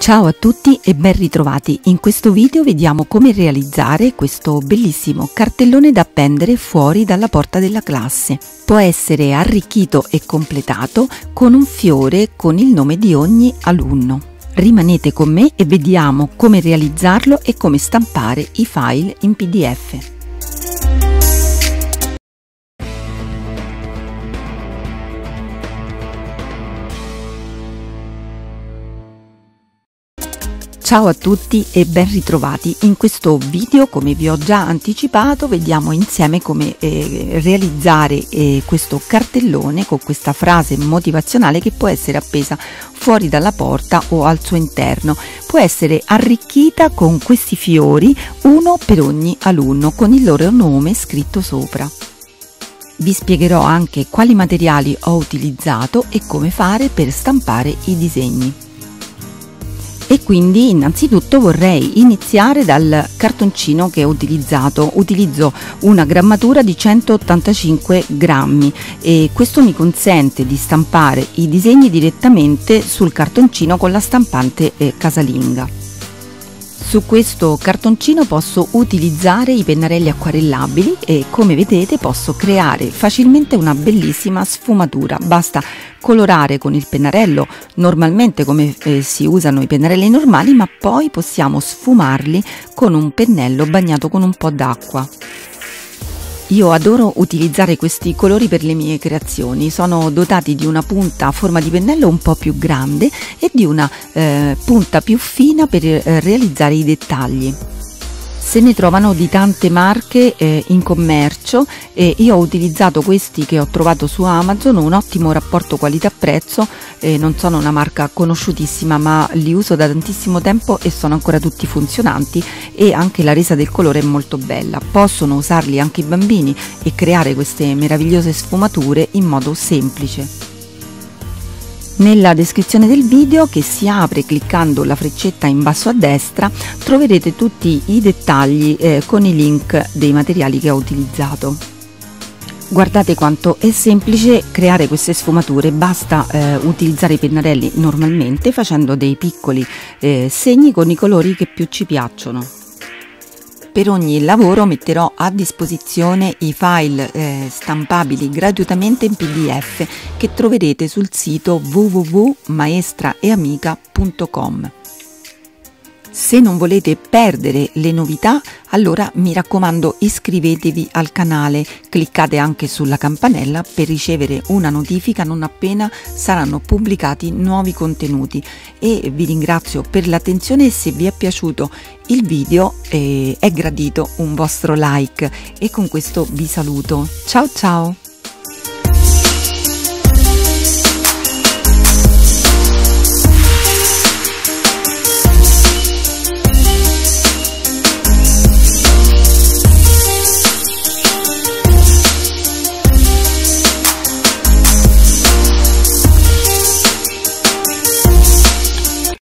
Ciao a tutti e ben ritrovati. In questo video vediamo come realizzare questo bellissimo cartellone da appendere fuori dalla porta della classe. Può essere arricchito e completato con un fiore con il nome di ogni alunno. Rimanete con me e vediamo come realizzarlo e come stampare i file in PDF. Ciao a tutti e ben ritrovati. In questo video, come vi ho già anticipato, vediamo insieme come realizzare questo cartellone con questa frase motivazionale che può essere appesa fuori dalla porta o al suo interno. Può essere arricchita con questi fiori, uno per ogni alunno, con il loro nome scritto sopra. Vi spiegherò anche quali materiali ho utilizzato e come fare per stampare i disegni. E quindi innanzitutto vorrei iniziare dal cartoncino che ho utilizzato. Utilizzo una grammatura di 185 grammi e questo mi consente di stampare i disegni direttamente sul cartoncino con la stampante casalinga. Su questo cartoncino posso utilizzare i pennarelli acquarellabili e, come vedete, posso creare facilmente una bellissima sfumatura. Basta colorare con il pennarello normalmente come si usano i pennarelli normali, ma poi possiamo sfumarli con un pennello bagnato con un po' d'acqua. Io adoro utilizzare questi colori per le mie creazioni. Sono dotati di una punta a forma di pennello un po' più grande e di una punta più fina per realizzare i dettagli. Se ne trovano di tante marche in commercio e io ho utilizzato questi che ho trovato su Amazon, un ottimo rapporto qualità-prezzo. Non sono una marca conosciutissima, ma li uso da tantissimo tempo e sono ancora tutti funzionanti e anche la resa del colore è molto bella. Possono usarli anche i bambini e creare queste meravigliose sfumature in modo semplice. Nella descrizione del video, che si apre cliccando la freccetta in basso a destra, troverete tutti i dettagli con i link dei materiali che ho utilizzato. Guardate quanto è semplice creare queste sfumature, basta utilizzare i pennarelli normalmente facendo dei piccoli segni con i colori che più ci piacciono. Per ogni lavoro metterò a disposizione i file stampabili gratuitamente in PDF che troverete sul sito www.maestraeamica.com. Se non volete perdere le novità, allora mi raccomando iscrivetevi al canale, cliccate anche sulla campanella per ricevere una notifica non appena saranno pubblicati nuovi contenuti. E vi ringrazio per l'attenzione e se vi è piaciuto il video è gradito un vostro like e con questo vi saluto. Ciao ciao!